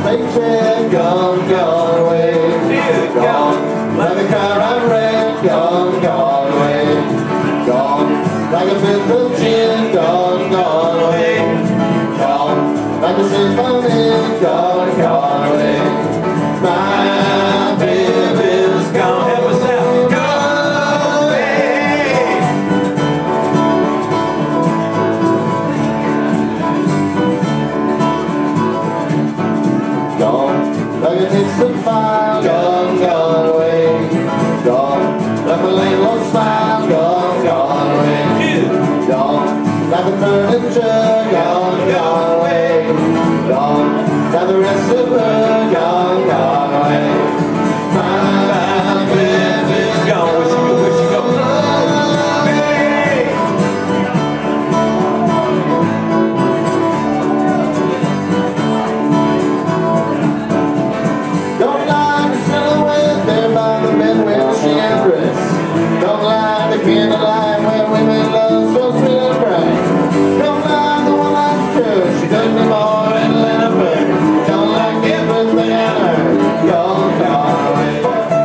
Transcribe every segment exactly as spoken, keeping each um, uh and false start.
paycheck, gone, gone away. Gone, like the car I ran, gone, gone away. Gone, like a fifth of gin, gone, gone away. Gone, like a ship I'm in, gone, gone away. My baby's gone. Help us out. Gone away. Gone, like a distant fire, gone, gone away. Gone, like a landlord's smile, gone, gone away. Gone, like a furniture, gone, gone away. Gone, like the rest of her, gone, gone away. My baby's gone. Where she go? Where she go? Don't like the silhouette there by the bed when she undressed. Don't like the candlelight where women love so sweet and bright. Don't like the one that's true, she does me more than let her burn. Don't like everything I heard, gone, gone away.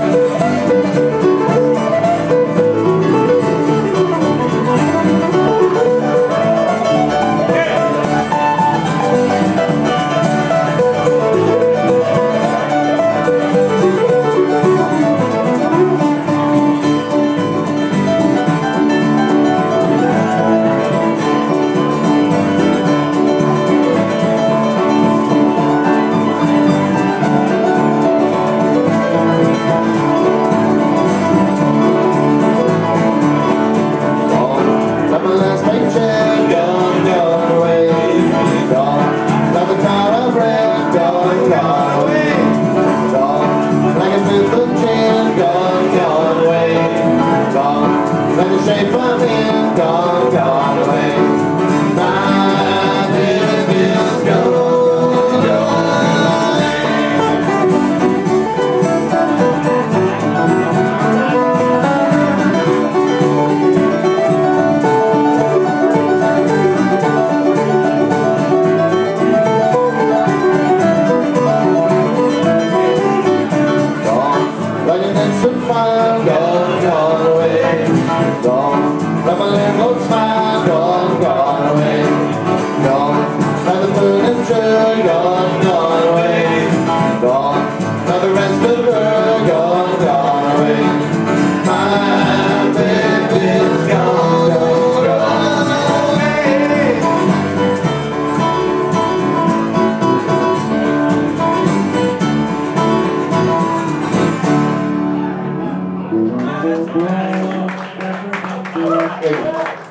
Shape I'm in, gone, gone away. My baby's gone, gone away. Gone, like an instant fire, gone, gone away. Gone, like my landlord's smile, gone, gone away. Gone, like the furniture, gone, gone away. Gone, like the rest of her, gone, gone away. My baby's gone, gone, gone away. Thank you.